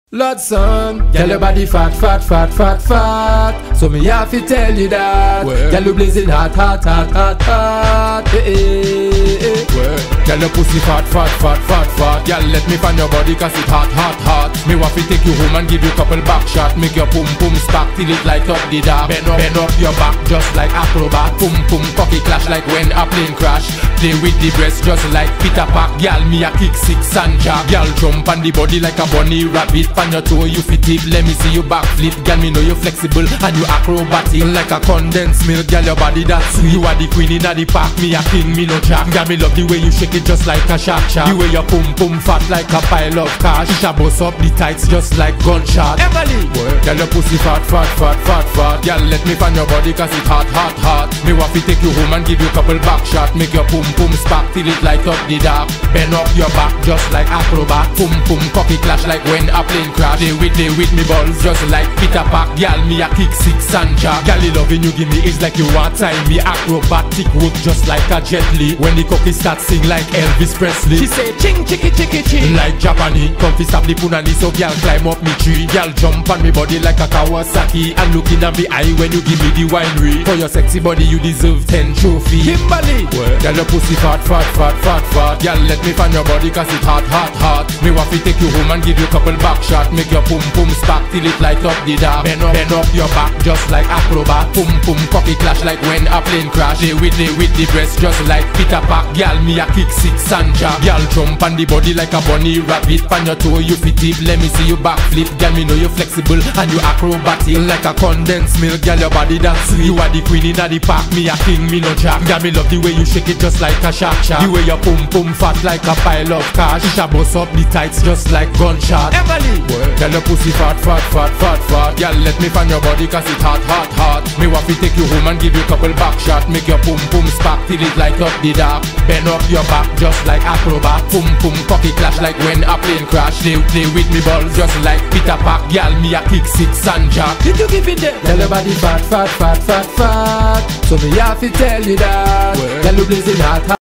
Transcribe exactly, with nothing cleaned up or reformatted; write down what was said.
Lord son, tell your body fat, fat, fat, fat, fat. So me have to tell you that. Tell you blazing hot, hot, hot, hot, hot. Hey, hey, hey. Tell your pussy fat, fat, fat, fat, fat. Girl, let me find your body cause it hot, hot, hot. Me want to take you home and give you couple back shot. Make your pum pum spark till it light up the dark. Bend up, bend up your back just like acrobat. Pum pum cocky clash like when a plane crash. Play with the breast just like Peter Pack. Girl, me a kick six and jack. Girl, jump on the body like a bunny rabbit. On your toe you fit it, let me see you backflip. Girl, me know you flexible and you acrobatic like a condensed milk. Girl, your body that's sweet. You are the queen in the park, me a king, me no jack. Girl, me love the way you shake it just like a shark shark. The way your pum pum fat like a pile of cash. It a bust up the tights just like gunshot. Emily, girl, your pussy fat, fat, fat, fat, fat. Girl, let me find your body cause it hot, hot, hot. Me want to take you home and give you couple back shot. Make your pum pum spark till it light up the dark. Bend up your back just like acrobat. Pum pum cocky clash like when a plane crash. They with, they with me balls just like Peter Pack. Girl, me a kick six and jack. Girl, the loving you give me is like you want time. Me acrobatic work just like a Jet Li. When the cocky start sing like Elvis Presley. She say ching chicky chicky ching like Japanese. Comfy stop the punani so girl climb up me tree. Girl jump on me body like a Kawasaki. And looking at me eye when you give me the winery. For your sexy body you deserve ten trophy. Kimberly, girl your pussy fat, fat, fat, fat, fat. Girl let me find your body cause it hot, hot, hot. Me want to take you home and give you couple back shot. Make your pum pum spark till it light up the dark. Bend up, bend up your back just like acrobat. Pum pum cocky clash like when a plane crash. They with, they with the breast just like Peter Pack. Girl me a kick six and jack. Girl jump on the body like a bunny rabbit. On your toe you fit it, let me see you backflip. Girl me know you flexible and you acrobatic like a condensed milk. Girl your body that's sweet. You are the queen in the park, me a king, me no jack. Girl me love the way you shake it just like a shark shark. The way your pum pum fat like a pile of cash. It a bust up the tights just like gunshot. Emily, girl your pussy fat, fat, fat, fat, fat. Girl let me find your body cause it hot, hot, hot. Me want to take you home and give you couple back shot. Make your pum pum spark till it light up the dark. Bend up your back just like acrobat. Pum pum cocky clash like when a plane crash. They play with me balls just like Peter Pack. Girl me a kick six and jack. Did you give it there? Tell your body fat, fat, fat, fat, fat. So me have to tell you that. Girl you blazing hot, hot.